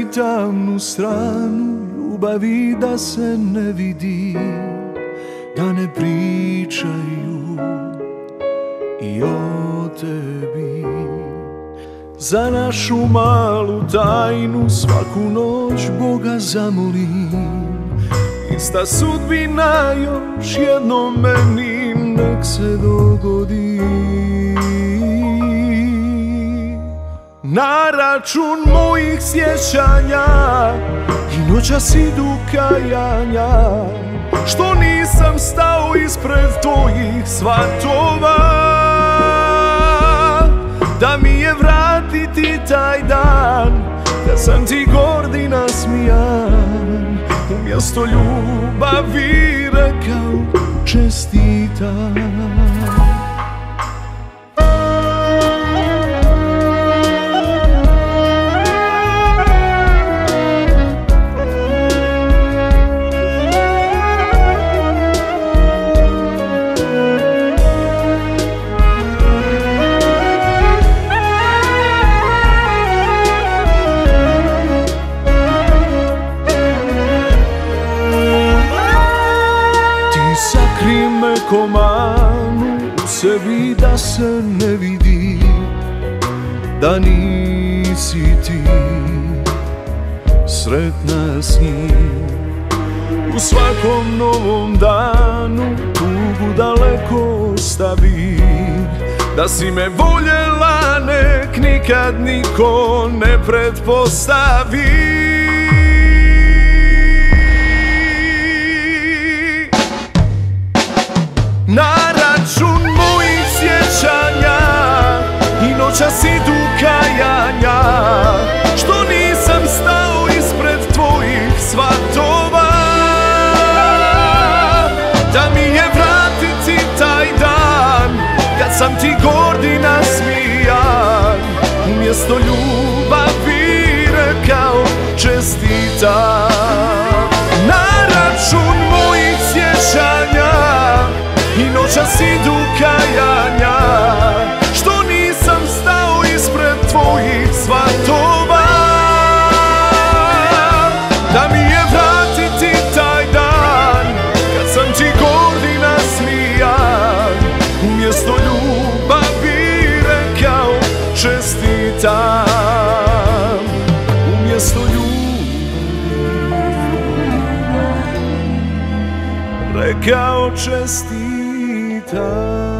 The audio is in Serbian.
tamnu stranu ljubavi da se ne vidi, da ne pričaju i o tebi. Za našu malu tajnu svaku noć Boga zamolim, ista sudbina još jednom meni nek se dogodi. Na račun mojih sjećanja i noćas idu kajanja, što nisam stao ispred tvojih svatova. Da mi je vratiti taj dan kad sam ti gord i nasmijan, umjesto ljubavi rekao čestitam. Sakri me ko manu u sebi da se ne vidi, da nisi ti sretna s njim. U svakom novom danu tugu daleko ostavi, da si me voljela nek nikad niko ne pretpostavi. Na račun mojih sjećanja i noćas idu kajanja, što nisam stao ispred tvojih svatova. Da mi je vratiti taj dan kad sam ti gord i nasmijan, umjesto ljubavi rekao čestitam. Na račun mojih sjećanja i noćas idu kajanja, što nisam stao ispred tvojih svatova. Da mi je vratiti taj dan kad sam ti gord i nasmijan, umjesto ljubavi rekao čestitam. Umjesto ljubavi rekao čestitam.